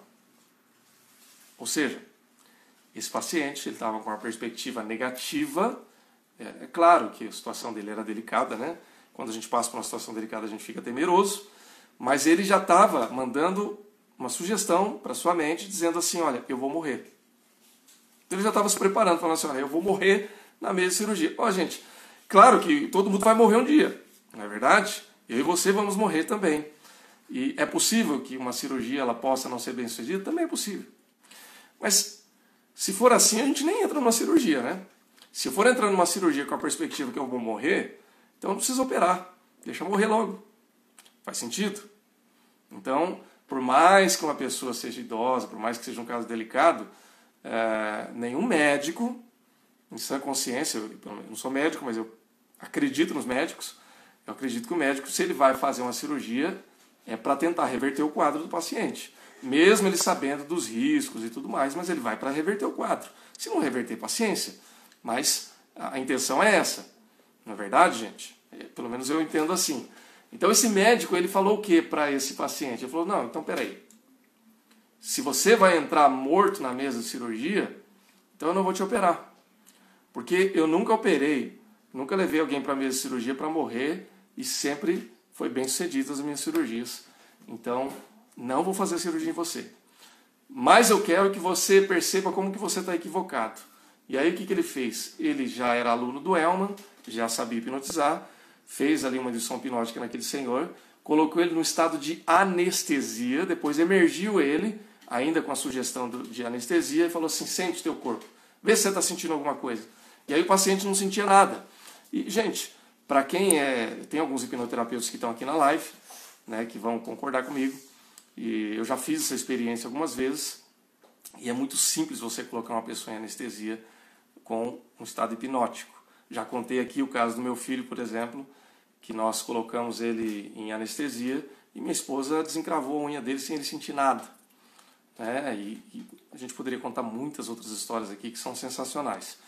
Ou seja, esse paciente ele estava com uma perspectiva negativa, é, é claro que a situação dele era delicada, né? Quando a gente passa por uma situação delicada a gente fica temeroso, mas ele já estava mandando uma sugestão para sua mente dizendo assim, olha, eu vou morrer. Ele já estava se preparando, falando assim, olha, eu vou morrer na mesa de cirurgia. Ó, gente, claro que todo mundo vai morrer um dia, não é verdade? Eu e você vamos morrer também. E é possível que uma cirurgia ela possa não ser bem sucedida? Também é possível. Mas se for assim, a gente nem entra numa cirurgia, né? Se eu for entrar numa cirurgia com a perspectiva que eu vou morrer, então não precisa operar. Deixa eu morrer logo. Faz sentido? Então, por mais que uma pessoa seja idosa, por mais que seja um caso delicado, É, nenhum médico, em sã consciência, eu, eu não sou médico, mas eu acredito nos médicos, eu acredito que o médico, se ele vai fazer uma cirurgia, é para tentar reverter o quadro do paciente. Mesmo ele sabendo dos riscos e tudo mais, mas ele vai para reverter o quadro. Se não reverter, paciência. Mas a intenção é essa. Não é verdade, gente? É, pelo menos eu entendo assim. Então esse médico, ele falou o que para esse paciente? Ele falou, não, então peraí. Se você vai entrar morto na mesa de cirurgia, então eu não vou te operar. Porque eu nunca operei, nunca levei alguém para a mesa de cirurgia para morrer e sempre foi bem sucedido as minhas cirurgias. Então, não vou fazer cirurgia em você. Mas eu quero que você perceba como que você está equivocado. E aí o que, que ele fez? Ele já era aluno do Elman, já sabia hipnotizar, fez ali uma indução hipnótica naquele senhor, colocou ele no estado de anestesia, depois emergiu ele, ainda com a sugestão de anestesia, e falou assim, sente teu corpo, vê se você está sentindo alguma coisa. E aí o paciente não sentia nada. E, gente, para quem é... Tem alguns hipnoterapeutas que estão aqui na live, né, que vão concordar comigo, e eu já fiz essa experiência algumas vezes, e é muito simples você colocar uma pessoa em anestesia com um estado hipnótico. Já contei aqui o caso do meu filho, por exemplo, que nós colocamos ele em anestesia e minha esposa desencravou a unha dele sem ele sentir nada. É, e, e a gente poderia contar muitas outras histórias aqui que são sensacionais.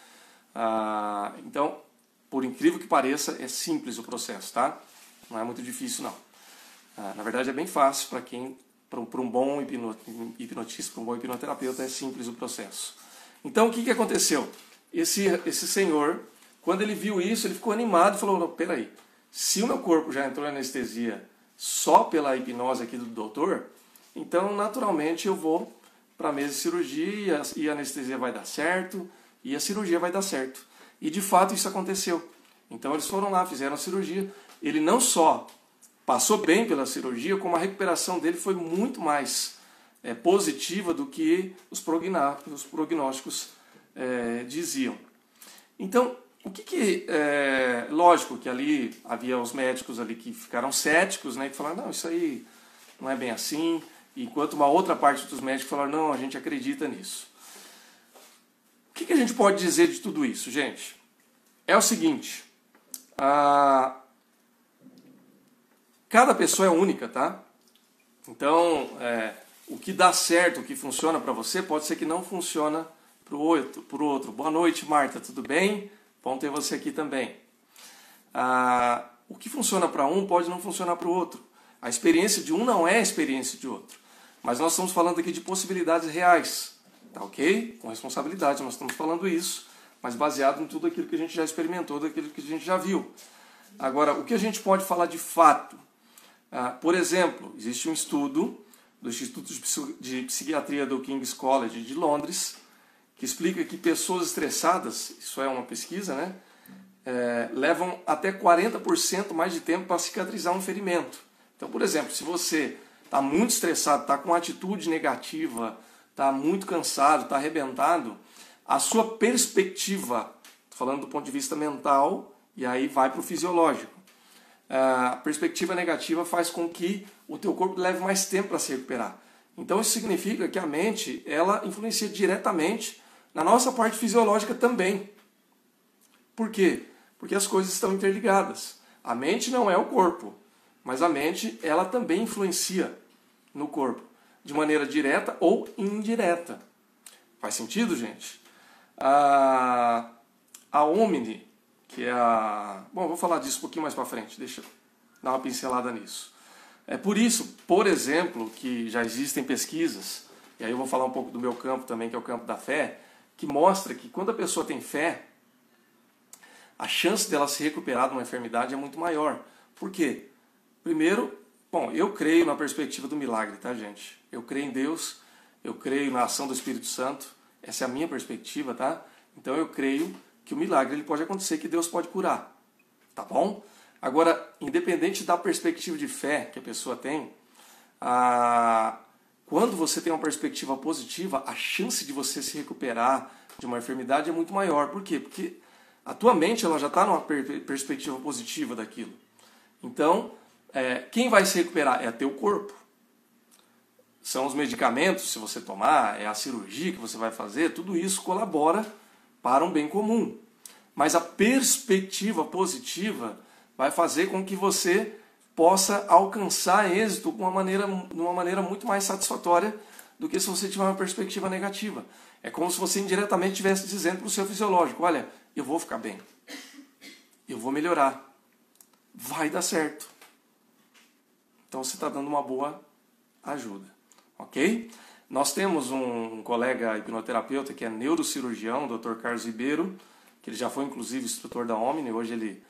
Ah, então, por incrível que pareça, é simples o processo, tá? Não é muito difícil, não. Ah, na verdade, é bem fácil para quem, para um, para um bom hipnotista, para um bom hipnoterapeuta, é simples o processo. Então, o que, que aconteceu? Esse, esse senhor, quando ele viu isso, ele ficou animado e falou, peraí, se o meu corpo já entrou em anestesia só pela hipnose aqui do doutor, então naturalmente eu vou para a mesa de cirurgia e a anestesia vai dar certo e a cirurgia vai dar certo. E de fato isso aconteceu. Então eles foram lá, fizeram a cirurgia. Ele não só passou bem pela cirurgia, como a recuperação dele foi muito mais é, positiva do que os, os prognósticos é, diziam. Então, o que que... É, lógico que ali havia os médicos ali que ficaram céticos, né, que falaram, não, isso aí não é bem assim, enquanto uma outra parte dos médicos falaram, não, a gente acredita nisso. O que que a gente pode dizer de tudo isso, gente? É o seguinte, a... cada pessoa é única, tá? Então, é, o que dá certo, o que funciona para você, pode ser que não funciona para o outro, pro outro. Boa noite, Marta, tudo bem? Bom ter você aqui também. Ah, o que funciona para um pode não funcionar para o outro. A experiência de um não é a experiência de outro. Mas nós estamos falando aqui de possibilidades reais, tá ok? Com responsabilidade, nós estamos falando isso, mas baseado em tudo aquilo que a gente já experimentou, daquilo que a gente já viu. Agora, o que a gente pode falar de fato? Ah, por exemplo, existe um estudo do Instituto de Psiquiatria do King's College de Londres, que explica que pessoas estressadas, isso é uma pesquisa, né, é, levam até quarenta por cento mais de tempo para cicatrizar um ferimento. Então, por exemplo, se você está muito estressado, está com uma atitude negativa, está muito cansado, está arrebentado, a sua perspectiva, falando do ponto de vista mental, e aí vai para o fisiológico, a perspectiva negativa faz com que o teu corpo leve mais tempo para se recuperar. Então isso significa que a mente ela influencia diretamente na nossa parte fisiológica também. Por quê? Porque as coisas estão interligadas. A mente não é o corpo, mas a mente ela também influencia no corpo, de maneira direta ou indireta. Faz sentido, gente? A, a Omni, que é a... Bom, vou falar disso um pouquinho mais para frente, deixa eu dar uma pincelada nisso. É por isso, por exemplo, que já existem pesquisas, e aí eu vou falar um pouco do meu campo também, que é o campo da fé, que mostra que quando a pessoa tem fé, a chance dela se recuperar de uma enfermidade é muito maior. Por quê? Primeiro, bom, eu creio na perspectiva do milagre, tá, gente? Eu creio em Deus, eu creio na ação do Espírito Santo, essa é a minha perspectiva, tá? Então eu creio que o milagre ele pode acontecer, que Deus pode curar, tá bom? Agora, independente da perspectiva de fé que a pessoa tem, a... quando você tem uma perspectiva positiva, a chance de você se recuperar de uma enfermidade é muito maior. Por quê? Porque a tua mente ela já está numa per perspectiva positiva daquilo. Então, é, quem vai se recuperar é teu corpo. São os medicamentos, se você tomar, é a cirurgia que você vai fazer, tudo isso colabora para um bem comum. Mas a perspectiva positiva vai fazer com que você possa alcançar êxito de uma maneira, de uma maneira muito mais satisfatória do que se você tiver uma perspectiva negativa. É como se você indiretamente estivesse dizendo para o seu fisiológico, olha, eu vou ficar bem, eu vou melhorar, vai dar certo. Então você está dando uma boa ajuda, ok? Nós temos um colega hipnoterapeuta que é neurocirurgião, o doutor Carlos Ribeiro, que ele já foi inclusive instrutor da Omni, hoje ele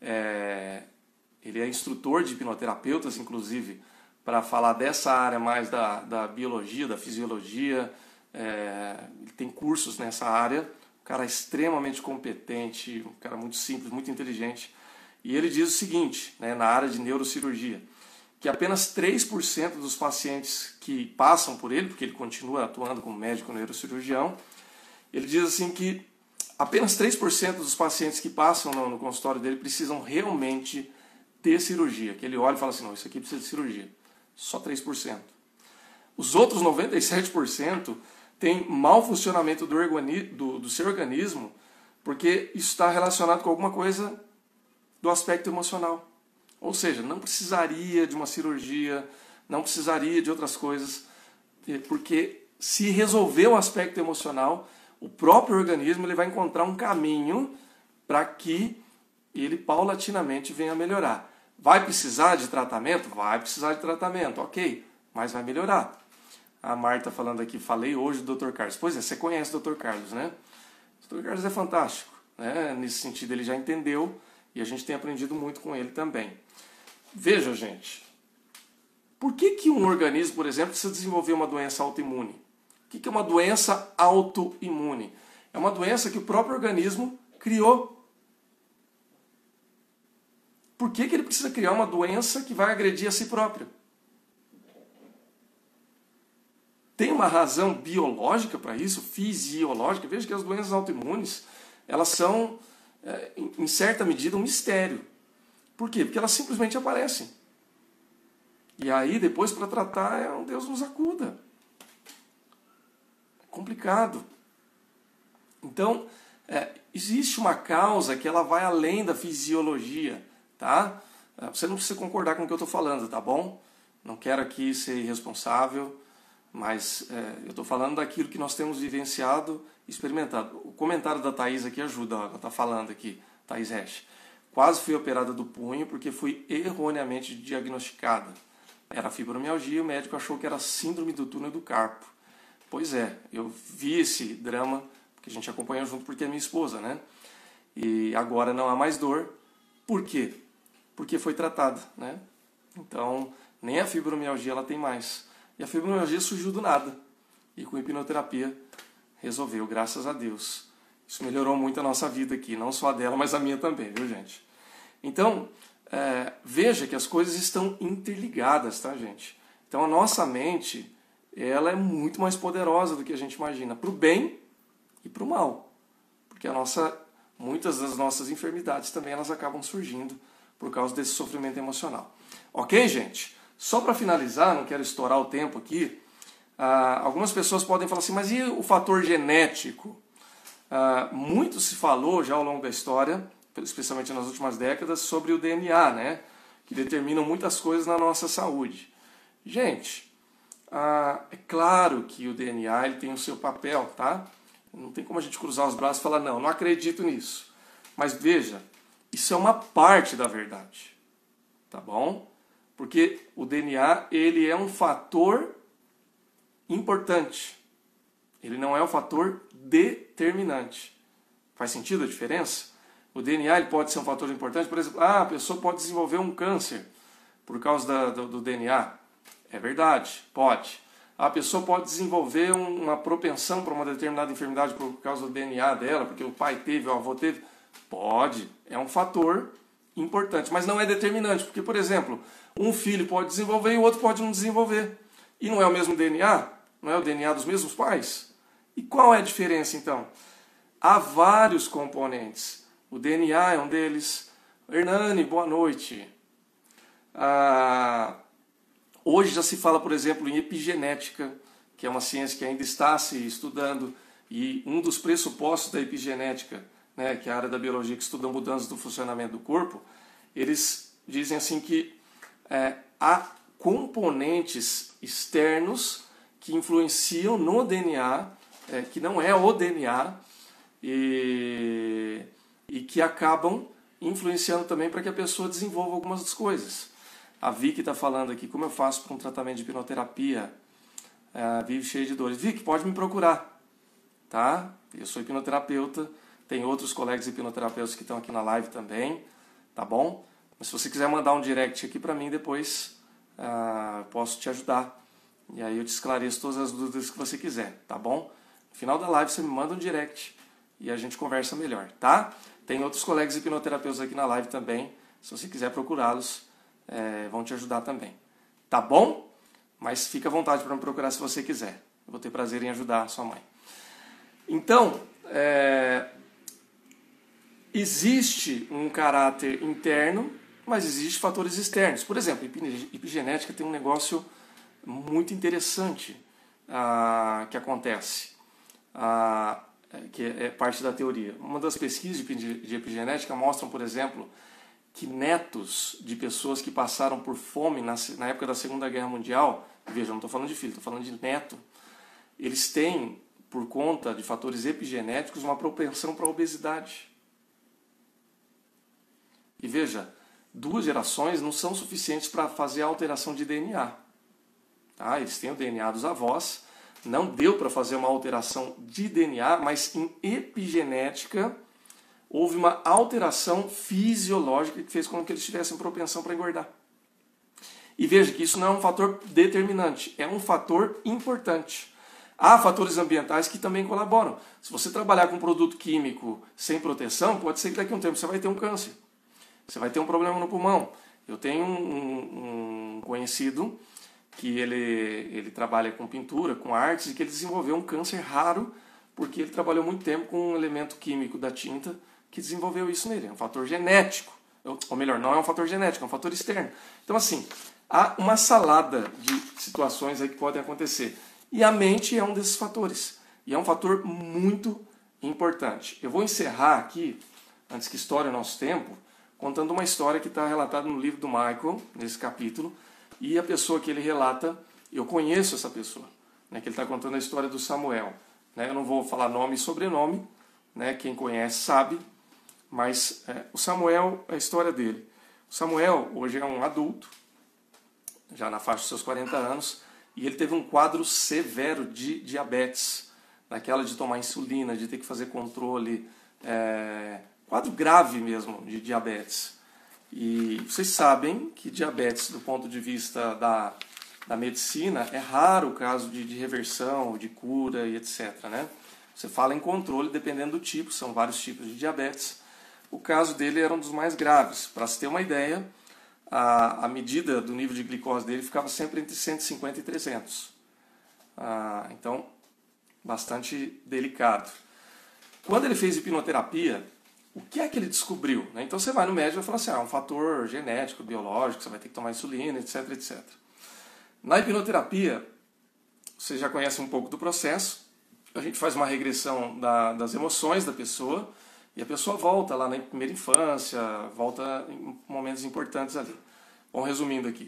é, ele é instrutor de hipnoterapeutas, inclusive, para falar dessa área mais da, da biologia, da fisiologia, é, ele tem cursos nessa área, um cara extremamente competente, um cara muito simples, muito inteligente, e ele diz o seguinte, né, na área de neurocirurgia, que apenas três por cento dos pacientes que passam por ele, porque ele continua atuando como médico neurocirurgião, ele diz assim que apenas três por cento dos pacientes que passam no, no consultório dele precisam realmente ter cirurgia. Que ele olha e fala assim, não, isso aqui precisa de cirurgia. Só três por cento. Os outros noventa e sete por cento têm mau funcionamento do, do, do seu organismo porque isso está relacionado com alguma coisa do aspecto emocional. Ou seja, não precisaria de uma cirurgia, não precisaria de outras coisas, porque se resolver o aspecto emocional, o próprio organismo ele vai encontrar um caminho para que ele paulatinamente venha a melhorar. Vai precisar de tratamento? Vai precisar de tratamento, ok, mas vai melhorar. A Marta falando aqui, falei hoje do doutor Carlos. Pois é, você conhece o doutor Carlos, né? O doutor Carlos é fantástico, né? Nesse sentido ele já entendeu e a gente tem aprendido muito com ele também. Veja, gente, por que que um organismo, por exemplo, precisa desenvolver uma doença autoimune? O que é uma doença autoimune? É uma doença que o próprio organismo criou. Por que que ele precisa criar uma doença que vai agredir a si próprio? Tem uma razão biológica para isso, fisiológica. Veja que as doenças autoimunes, elas são, é, em certa medida, um mistério. Por quê? Porque elas simplesmente aparecem. E aí, depois, para tratar, é um Deus nos acuda. É complicado. Então, é, existe uma causa que ela vai além da fisiologia, tá? Você não precisa concordar com o que eu estou falando, tá bom? Não quero aqui ser irresponsável, mas é, eu estou falando daquilo que nós temos vivenciado e experimentado. O comentário da Thaís aqui ajuda, ó, ela está falando aqui, Thaís Resch. Quase fui operada do punho porque fui erroneamente diagnosticada. Era fibromialgia e o médico achou que era síndrome do túnel do carpo. Pois é, eu vi esse drama, que a gente acompanha junto porque é minha esposa, né? E agora não há mais dor. Por quê? Porque foi tratada, né? Então, nem a fibromialgia ela tem mais. E a fibromialgia surgiu do nada. E com hipnoterapia resolveu, graças a Deus. Isso melhorou muito a nossa vida aqui, não só a dela, mas a minha também, viu, gente? Então, é, veja que as coisas estão interligadas, tá, gente? Então, a nossa mente, ela é muito mais poderosa do que a gente imagina, para o bem e para o mal. Porque a nossa, muitas das nossas enfermidades também elas acabam surgindo por causa desse sofrimento emocional. Ok, gente? Só para finalizar, não quero estourar o tempo aqui, ah, algumas pessoas podem falar assim, mas e o fator genético? Ah, muito se falou já ao longo da história, especialmente nas últimas décadas, sobre o D N A, né? Que determinam muitas coisas na nossa saúde. Gente, ah, é claro que o D N A ele tem o seu papel, tá? Não tem como a gente cruzar os braços e falar, não, não acredito nisso. Mas veja, isso é uma parte da verdade, tá bom? Porque o D N A ele é um fator importante. Ele não é um fator determinante. Faz sentido a diferença? O D N A ele pode ser um fator importante. Por exemplo, ah, a pessoa pode desenvolver um câncer por causa da, do, do D N A. É verdade, pode. A pessoa pode desenvolver uma propensão para uma determinada enfermidade por causa do D N A dela, porque o pai teve, o avô teve. Pode. É um fator importante, mas não é determinante. Porque, por exemplo, um filho pode desenvolver e o outro pode não desenvolver. E não é o mesmo D N A? Não é o D N A dos mesmos pais? E qual é a diferença, então? Há vários componentes. O D N A é um deles. Hernani, boa noite. Ah, hoje já se fala, por exemplo, em epigenética, que é uma ciência que ainda está se estudando. E um dos pressupostos da epigenética, né, que é a área da biologia que estuda mudanças do funcionamento do corpo, eles dizem assim que é, há componentes externos que influenciam no D N A, é, que não é o D N A, e, e que acabam influenciando também para que a pessoa desenvolva algumas das coisas. A Vicky está falando aqui, como eu faço para um tratamento de hipnoterapia, é, vive cheio de dores. Vicky, pode me procurar, tá? Eu sou hipnoterapeuta, tem outros colegas hipnoterapeutas que estão aqui na live também, tá bom? Mas se você quiser mandar um direct aqui para mim, depois uh, posso te ajudar. E aí eu te esclareço todas as dúvidas que você quiser, tá bom? No final da live você me manda um direct e a gente conversa melhor, tá? Tem outros colegas hipnoterapeutas aqui na live também, se você quiser procurá-los, é, vão te ajudar também, tá bom? Mas fica à vontade para me procurar se você quiser. Eu vou ter prazer em ajudar a sua mãe. Então, é, existe um caráter interno, mas existem fatores externos. Por exemplo, epigenética tem um negócio muito interessante ah, que acontece, ah, que é parte da teoria. Uma das pesquisas de epigenética mostram, por exemplo, que netos de pessoas que passaram por fome na, na época da Segunda Guerra Mundial, veja, não estou falando de filho, estou falando de neto, eles têm, por conta de fatores epigenéticos, uma propensão para a obesidade. E veja, duas gerações não são suficientes para fazer a alteração de D N A. Tá? Eles têm o D N A dos avós, não deu para fazer uma alteração de D N A, mas em epigenética houve uma alteração fisiológica que fez com que eles tivessem propensão para engordar. E veja que isso não é um fator determinante, é um fator importante. Há fatores ambientais que também colaboram. Se você trabalhar com produto químico sem proteção, pode ser que daqui a um tempo você vai ter um câncer. Você vai ter um problema no pulmão. Eu tenho um, um conhecido que ele, ele trabalha com pintura, com artes, e que ele desenvolveu um câncer raro porque ele trabalhou muito tempo com um elemento químico da tinta que desenvolveu isso nele. É um fator genético. Ou melhor, não é um fator genético, é um fator externo. Então, assim, há uma salada de situações aí que podem acontecer. E a mente é um desses fatores. E é um fator muito importante. Eu vou encerrar aqui, antes que estoure o nosso tempo, contando uma história que está relatada no livro do Michael, nesse capítulo. E a pessoa que ele relata, eu conheço essa pessoa, né, que ele está contando a história do Samuel. Né, eu não vou falar nome e sobrenome, né, quem conhece sabe, mas é, o Samuel, a história dele. O Samuel hoje é um adulto, já na faixa dos seus quarenta anos, e ele teve um quadro severo de diabetes, daquela de tomar insulina, de ter que fazer controle, é, quadro grave mesmo de diabetes. E vocês sabem que diabetes, do ponto de vista da, da medicina, é raro o caso de, de reversão, de cura e etcétera. Né? Você fala em controle dependendo do tipo, são vários tipos de diabetes. O caso dele era um dos mais graves. Para se ter uma ideia, a, a medida do nível de glicose dele ficava sempre entre cento e cinquenta e trezentos. Ah, então, bastante delicado. Quando ele fez hipnoterapia, o que é que ele descobriu? Né? Então você vai no médico e vai falar assim, ah, é um fator genético, biológico, você vai ter que tomar insulina, etc, etcétera. Na hipnoterapia, você já conhece um pouco do processo, a gente faz uma regressão da, das emoções da pessoa, e a pessoa volta lá na primeira infância, volta em momentos importantes ali. Bom, resumindo aqui.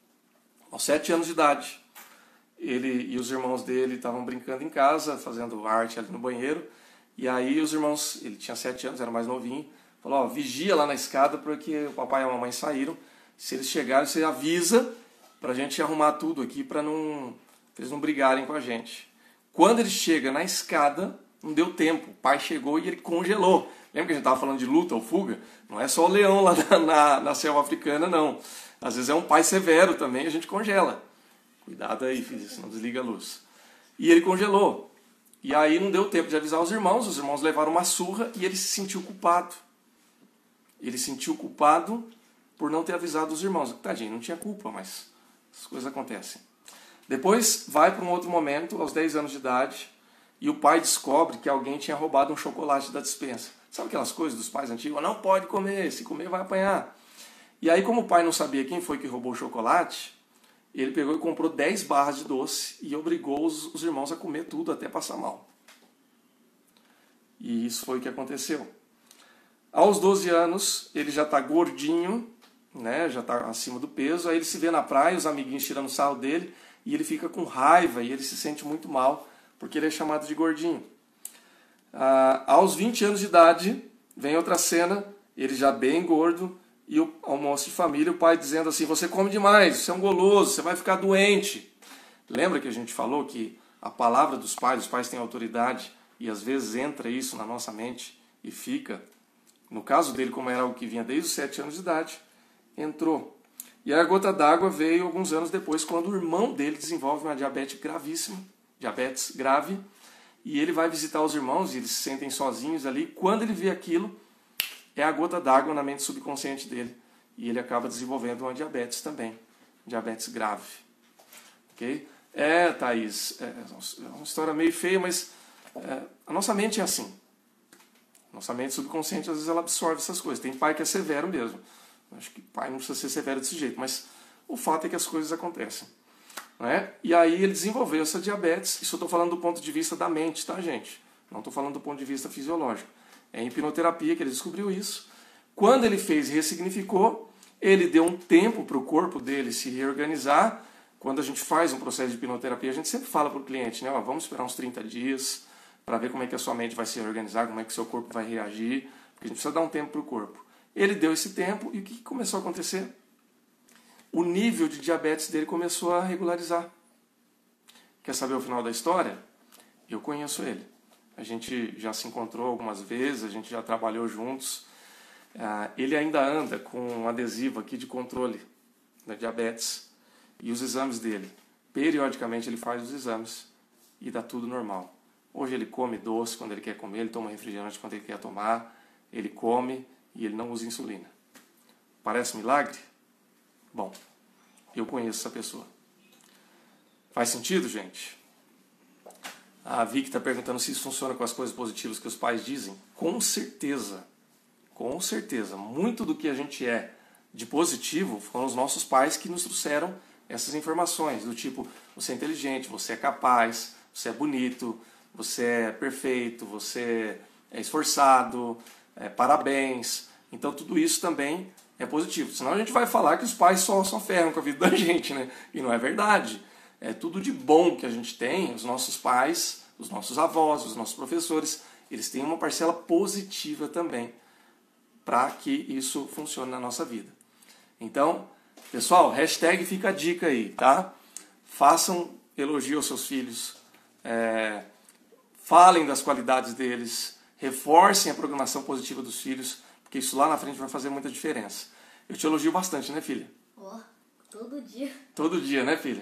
Aos sete anos de idade, ele e os irmãos dele estavam brincando em casa, fazendo arte ali no banheiro, e aí os irmãos, ele tinha sete anos, era mais novinho, falou, ó, vigia lá na escada porque o papai e a mamãe saíram, se eles chegarem você avisa pra gente arrumar tudo aqui para não, pra eles não brigarem com a gente. Quando ele chega na escada, não deu tempo, o pai chegou e ele congelou. Lembra que a gente estava falando de luta ou fuga? Não é só o leão lá na, na, na selva africana, não. Às vezes é um pai severo também, a gente congela. Cuidado aí, filho, senão desliga a luz. E ele congelou. E aí não deu tempo de avisar os irmãos, os irmãos levaram uma surra e ele se sentiu culpado. Ele se sentiu culpado por não ter avisado os irmãos. Tadinho, não tinha culpa, mas as coisas acontecem. Depois vai para um outro momento, aos dez anos de idade, e o pai descobre que alguém tinha roubado um chocolate da despensa. Sabe aquelas coisas dos pais antigos? Não pode comer, se comer vai apanhar. E aí, como o pai não sabia quem foi que roubou o chocolate, ele pegou e comprou dez barras de doce e obrigou os, os irmãos a comer tudo até passar mal. E isso foi o que aconteceu. Aos doze anos, ele já está gordinho, né, já está acima do peso, aí ele se vê na praia, os amiguinhos tirando sarro dele, e ele fica com raiva e ele se sente muito mal, porque ele é chamado de gordinho. Ah, aos vinte anos de idade, vem outra cena, ele já bem gordo, e o almoço de família, o pai dizendo assim, você come demais, você é um goloso, você vai ficar doente. Lembra que a gente falou que a palavra dos pais, os pais têm autoridade, e às vezes entra isso na nossa mente e fica. No caso dele, como era algo que vinha desde os sete anos de idade, entrou. E a gota d'água veio alguns anos depois, quando o irmão dele desenvolve uma diabetes gravíssima, diabetes grave, e ele vai visitar os irmãos, e eles se sentem sozinhos ali. Quando ele vê aquilo, é a gota d'água na mente subconsciente dele. E ele acaba desenvolvendo uma diabetes também. Diabetes grave. Ok? É, Thaís, é uma história meio feia, mas é, a nossa mente é assim. Nossa mente subconsciente, às vezes, ela absorve essas coisas. Tem pai que é severo mesmo. Acho que pai não precisa ser severo desse jeito, mas o fato é que as coisas acontecem. Né? E aí ele desenvolveu essa diabetes. Isso eu estou falando do ponto de vista da mente, tá, gente? Não estou falando do ponto de vista fisiológico. É em hipnoterapia que ele descobriu isso. Quando ele fez e ressignificou, ele deu um tempo para o corpo dele se reorganizar. Quando a gente faz um processo de hipnoterapia, a gente sempre fala para o cliente, né? Ó, vamos esperar uns trinta dias para ver como é que a sua mente vai se reorganizar, como é que o seu corpo vai reagir, porque a gente precisa dar um tempo para o corpo. Ele deu esse tempo e o que começou a acontecer? O nível de diabetes dele começou a regularizar. Quer saber o final da história? Eu conheço ele. A gente já se encontrou algumas vezes, a gente já trabalhou juntos. Ele ainda anda com um adesivo aqui de controle da diabetes e os exames dele. Periodicamente ele faz os exames e dá tudo normal. Hoje ele come doce quando ele quer comer, ele toma refrigerante quando ele quer tomar, ele come e ele não usa insulina. Parece milagre? Bom, eu conheço essa pessoa. Faz sentido, gente? A Vicky está perguntando se isso funciona com as coisas positivas que os pais dizem. Com certeza. Com certeza. Muito do que a gente é de positivo foram os nossos pais que nos trouxeram essas informações. Do tipo, você é inteligente, você é capaz, você é bonito, você é perfeito, você é esforçado, é, parabéns. Então tudo isso também é positivo. Senão a gente vai falar que os pais só, só ferram com a vida da gente, né? E não é verdade. É tudo de bom que a gente tem, os nossos pais, os nossos avós, os nossos professores, eles têm uma parcela positiva também para que isso funcione na nossa vida. Então, pessoal, hashtag fica a dica aí, tá? Façam elogio aos seus filhos, é, falem das qualidades deles, reforcem a programação positiva dos filhos, porque isso lá na frente vai fazer muita diferença. Eu te elogio bastante, né, filha? Oh, todo dia. Todo dia, né, filha?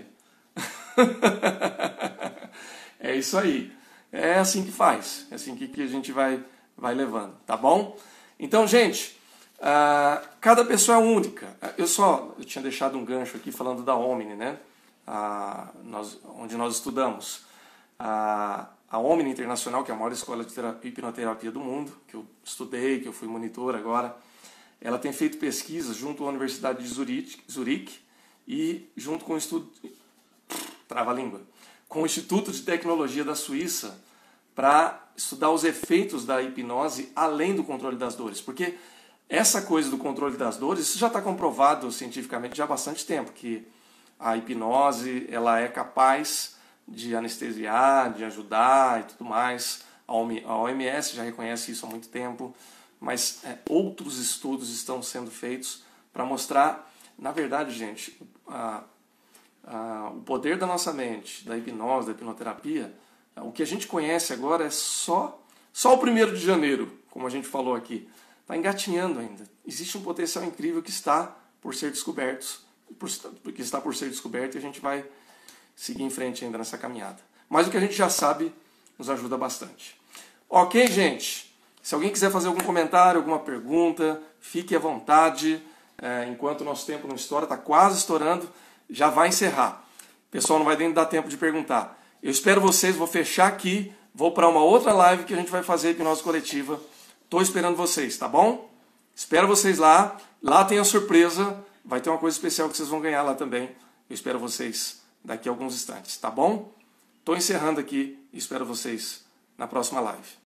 É isso aí. É assim que faz. É assim que, que a gente vai, vai levando, tá bom? Então, gente, uh, cada pessoa é única. Eu só eu tinha deixado um gancho aqui falando da Omni, né? Uh, nós, onde nós estudamos. Uh, a Omni Internacional, que é a maior escola de terapia, hipnoterapia do mundo, que eu estudei, que eu fui monitor agora, ela tem feito pesquisas junto à Universidade de Zurique, Zurique e junto com o estudo... Trava-língua. Com o Instituto de Tecnologia da Suíça para estudar os efeitos da hipnose além do controle das dores. Porque essa coisa do controle das dores, isso já está comprovado cientificamente já há bastante tempo, que a hipnose ela é capaz de anestesiar, de ajudar e tudo mais. A O M S já reconhece isso há muito tempo, mas é, outros estudos estão sendo feitos para mostrar, na verdade, gente, a Ah, o poder da nossa mente, da hipnose, da hipnoterapia, o que a gente conhece agora é só, só o primeiro de janeiro, como a gente falou aqui. Está engatinhando ainda. Existe um potencial incrível que está por ser descoberto, por, que está por ser descoberto e a gente vai seguir em frente ainda nessa caminhada. Mas o que a gente já sabe nos ajuda bastante. Ok, gente? Se alguém quiser fazer algum comentário, alguma pergunta, fique à vontade. É, enquanto o nosso tempo não estoura, está quase estourando, já vai encerrar. O pessoal não vai nem dar tempo de perguntar. Eu espero vocês, vou fechar aqui, vou para uma outra live que a gente vai fazer hipnose coletiva. Estou esperando vocês, tá bom? Espero vocês lá. Lá tem a surpresa, vai ter uma coisa especial que vocês vão ganhar lá também. Eu espero vocês daqui a alguns instantes, tá bom? Estou encerrando aqui e espero vocês na próxima live.